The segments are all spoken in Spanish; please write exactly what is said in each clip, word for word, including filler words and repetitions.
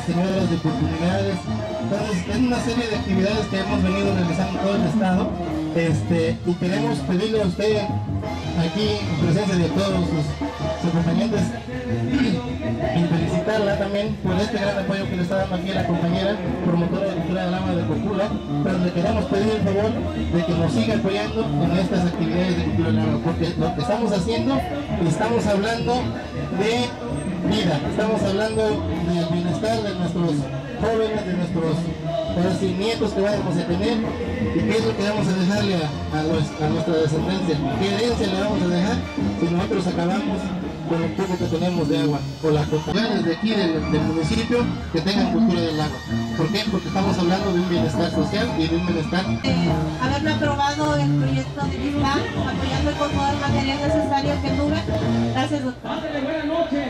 niveles de oportunidades. Entonces, es una serie de actividades que hemos venido realizando en todo el estado, este, y queremos pedirle a usted, aquí en presencia de todos sus, sus acompañantes, y felicitarla también por este gran apoyo que le está dando aquí a la compañera promotora de cultura del agua de Cocula, pero le queremos pedir el favor de que nos siga apoyando en estas actividades de cultura del agua, porque lo que estamos haciendo, estamos hablando de vida, estamos hablando del bienestar de nuestros jóvenes, de nuestros pues, nietos que vamos a tener, y qué es lo que vamos a dejarle a, a, los, a nuestra descendencia, qué herencia le vamos a dejar si nosotros acabamos con el poco que tenemos de agua, o las comunidades de aquí del, del municipio que tengan cultura del agua. ¿Por qué? Porque estamos hablando de un bienestar social y de un bienestar. Eh, haberme aprobado el proyecto de mi plan, apoyando con todo el material necesario que tuve. Gracias, doctor. Buenas noches.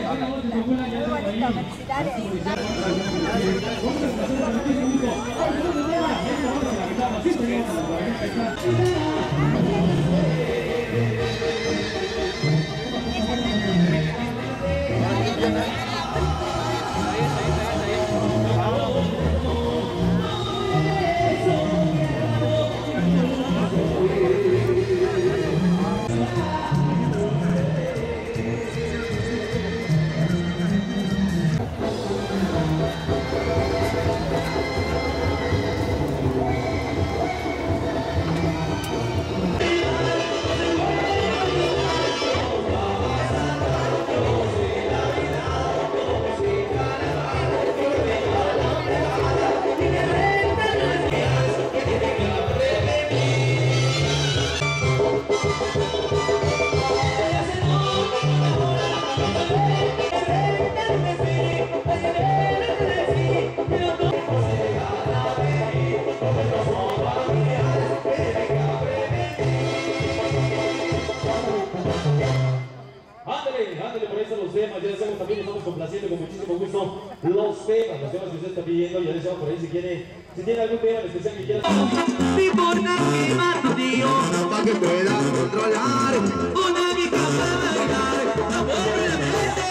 Ándale, por eso los temas, ya sabemos, también estamos complaciendo con muchísimo gusto los temas, los temas que usted está pidiendo, ya les por ahí si quiere, si tiene algún tema en especial que quiera. No importa que mato Dios, para que puedas controlar una mica para bailar, amor de la mente,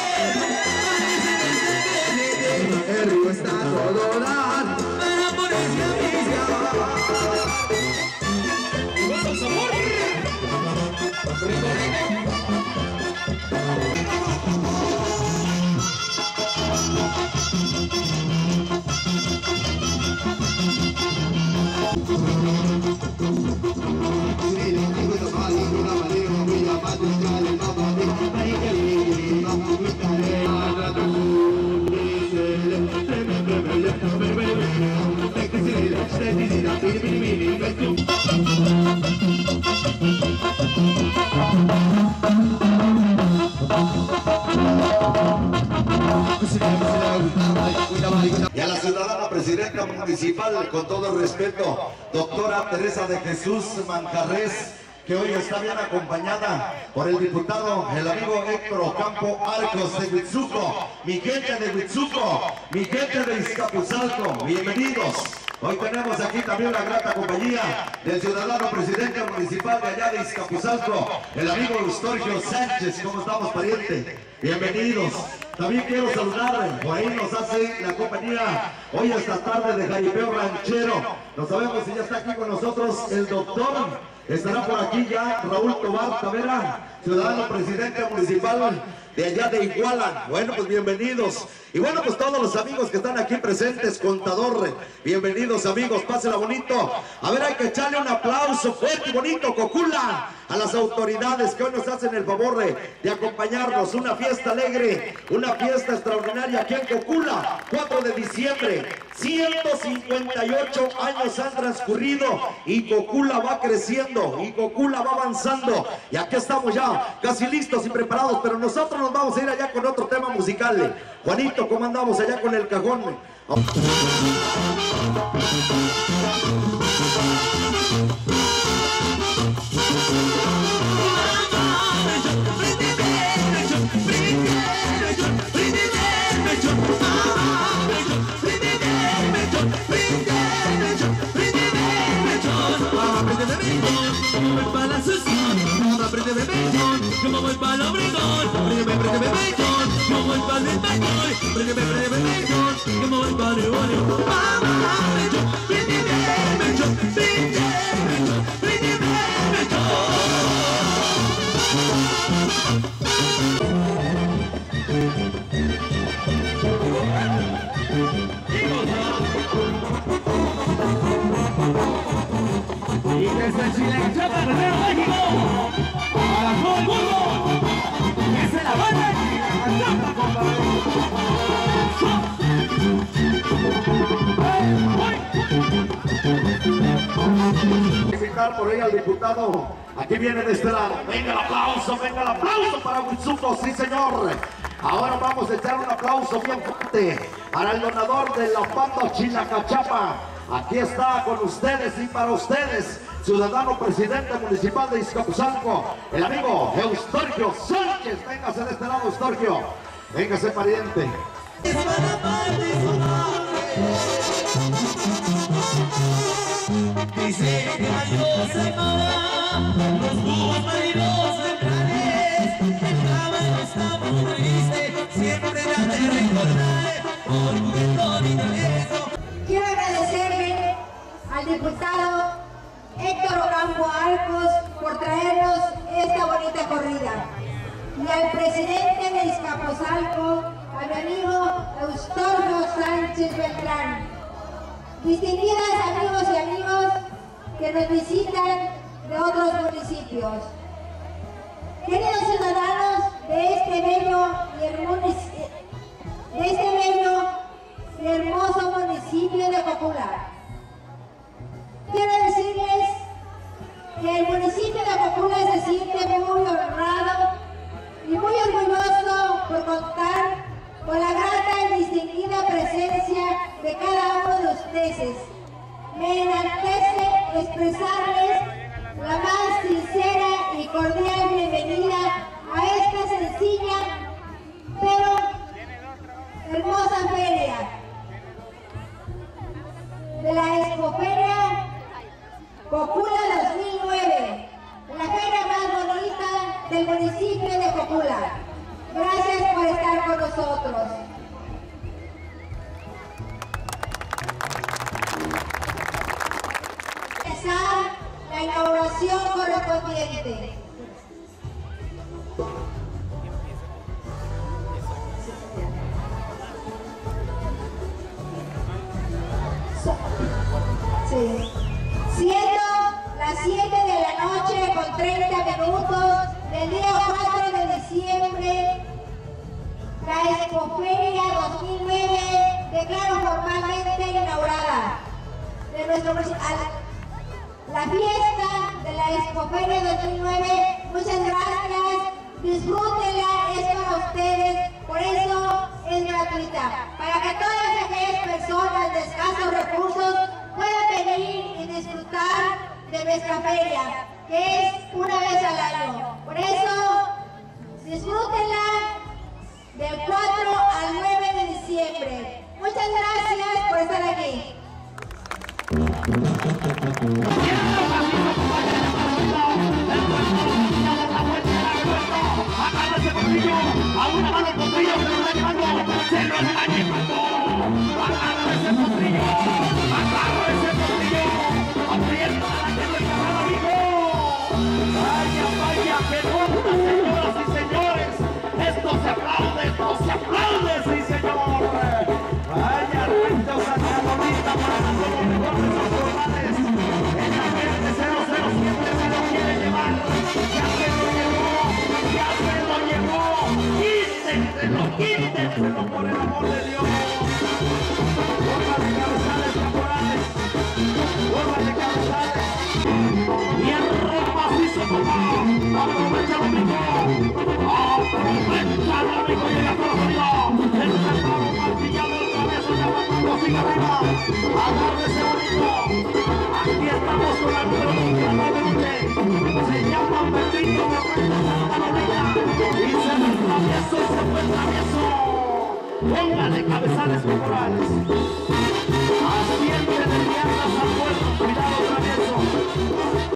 el río está todo dar, para ponerse a viciar. ¡Vamos, amor! Y a la ciudadana presidenta municipal, con todo respeto, doctora Teresa de Jesús Manjarres, que hoy está bien acompañada por el diputado, el amigo Héctor Ocampo Arcos de Huitzuco, mi gente de Huitzuco, mi gente de Iztapuzalco, bienvenidos. Hoy tenemos aquí también la grata compañía del ciudadano presidente municipal de allá de Iztapuzalco, el amigo Eustorgio Sánchez. ¿Cómo estamos, pariente? Bienvenidos. También quiero saludar, por ahí nos hace la compañía hoy esta tarde de Jaripeo Ranchero. No sabemos si ya está aquí con nosotros el doctor. Estará por aquí ya Raúl Tobar Tavera, ciudadano presidente municipal de allá de Iguala. Bueno, pues bienvenidos. Y bueno, pues todos los amigos que están aquí presentes, contador, bienvenidos amigos, pásenla bonito. A ver, hay que echarle un aplauso fuerte y bonito, Cocula, a las autoridades que hoy nos hacen el favor de, de acompañarnos. Una fiesta alegre, una fiesta extraordinaria aquí en Cocula, cuatro de diciembre. ciento cincuenta y ocho años han transcurrido y Cocula va creciendo y Cocula va avanzando. Y aquí estamos ya casi listos y preparados, pero nosotros nos vamos a ir allá con otro tema musical. Juanito, ¿cómo andamos allá con el cajón? Yo me voy para la Obregón, préndeme, préndeme, yo me voy para el español, préndeme, préndeme, yo me voy para body, body. Mama, me yo, pretty baby, me yo, pretty baby, pretty baby, me yo. Y desde Chile, Chapa, Guerrero, México, para todo el mundo, que se la banda Chapa, compadre. Felicitar por ella al diputado. Aquí viene de este lado. Venga el aplauso, venga el aplauso para Huitzuco, sí señor. Ahora vamos a echar un aplauso bien fuerte para el donador de la banda Chilacachapa. Aquí está con ustedes y para ustedes, ciudadano presidente municipal de Izcapuzalco, el amigo Eustorgio Sánchez. Véngase de este lado, Eustorgio. Véngase, pariente. Dice que yo soy mamá, los búhos marinos centrales, el caballo está muy triste, siempre la te recordaré, por juguetón y regreso. Quiero agradecerle al diputado Héctor Ocampo Arcos por traernos esta bonita corrida y al presidente de Izcapuzalco, a mi amigo Eustorgio Sánchez Beltrán. Distinguidas amigos y amigos que nos visitan de otros municipios. Queridos ciudadanos de este bello y hermoso, de este bello y hermoso municipio de Copula, quiero decirles que el municipio de Copula se siente muy honrado y muy orgulloso por contar con la grata y distinguida presencia de cada uno de ustedes. Me enaltece expresarles la más sincera y cordial bienvenida a esta sencilla pero hermosa feria de la Expoferia Copula dos mil nueve, la feria más bonita del municipio de Copula. Gracias por estar con nosotros. Empezar la inauguración correspondiente. Sí. Siendo las siete de la noche con treinta minutos del día cuatro de diciembre, la Expoferia dos mil nueve declaro formalmente inaugurada de nuestro la fiesta de la Expoferia dos mil nueve. Muchas gracias, disfrútenla, es para ustedes, por eso es gratuita, para que todas aquellas personas de escasos recursos puedan venir y disfrutar de nuestra feria, que es una vez al año. Por eso, disfrútenla del cuatro al nueve de diciembre. Muchas gracias por estar aquí. A una mano el potrillo se lo está llevando, se lo está llevando. Agarra ese potrillo, agarra ese potrillo, aprieta la que no encargada, amigo. Vaya, vaya, que nota, señoras y señores. Esto se aplaude, esto se aplaude, sí señor. Vaya, Rancho Santa Bonita, pasando lo mejor de sus jornales. En la gente cero cero siete se lo quiere llevar. Ya se lo llevó, ya se lo llevó. Quítenselo, quítenselo por el amor de Dios. Forma de cabezales caporales, forma de cabezales. Y el repacizo, papá. Aprovechalo, amigo. Aprovechalo, amigo. Llega por arriba. El cerrado martillado, el cabezo, ya matando, sigue arriba. Agárrese, bonito. Aquí estamos con la número uno. Se llama Pedrito de Puerto Santa Bonita. Y se me travieso, y se fue travieso. Póngale cabezales corporales. Asciende de piernas al puerto. Cuidado, travieso.